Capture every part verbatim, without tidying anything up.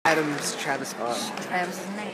Adams, Travis Scott. Travis' name.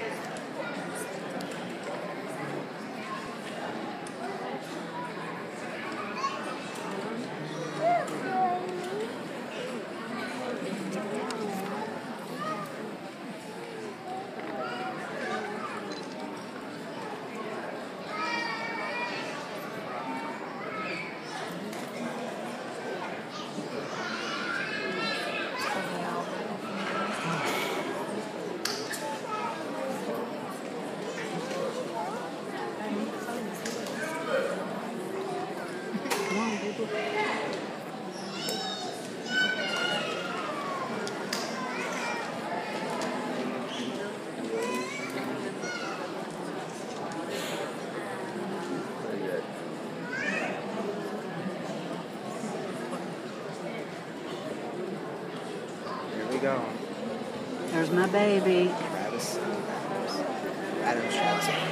Here we go. There's my baby. Travis Adams, Travis Scott.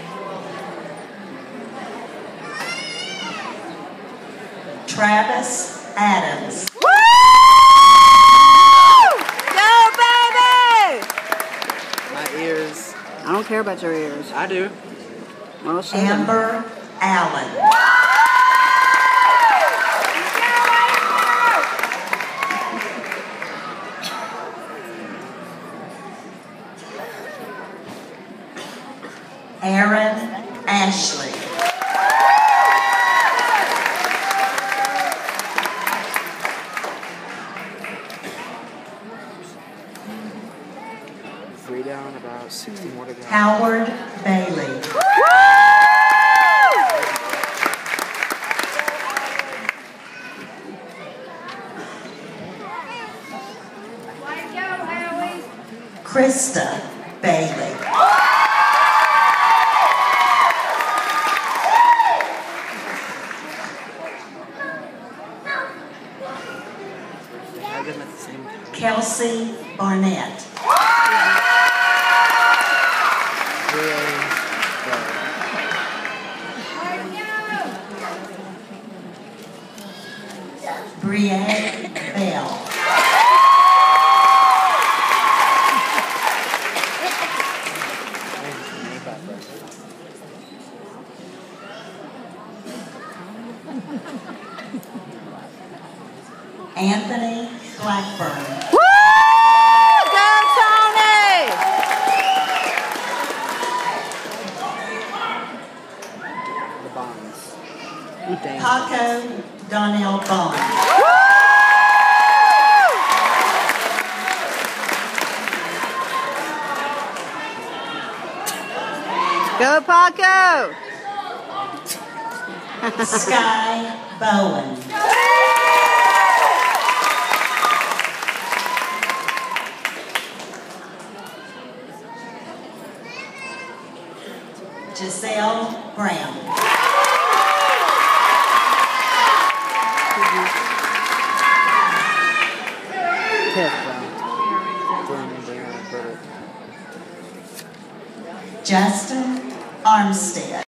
Travis Adams. Woo! Go, baby! My ears. I don't care about your ears. I do. Well, she doesn't. Amber Allen. Aaron Ashley. Three down, about sixty more to go. Howard Bailey. Krista Bailey. They had them at the same time. Kelsey Barnett. Really? Brienne Bell. Anthony Blackburn. Woo! Go, Tony! The Bonds. Paco Donnell Bond. Go, Paco! Sky Bowen. Giselle Brown. Justin Armstead.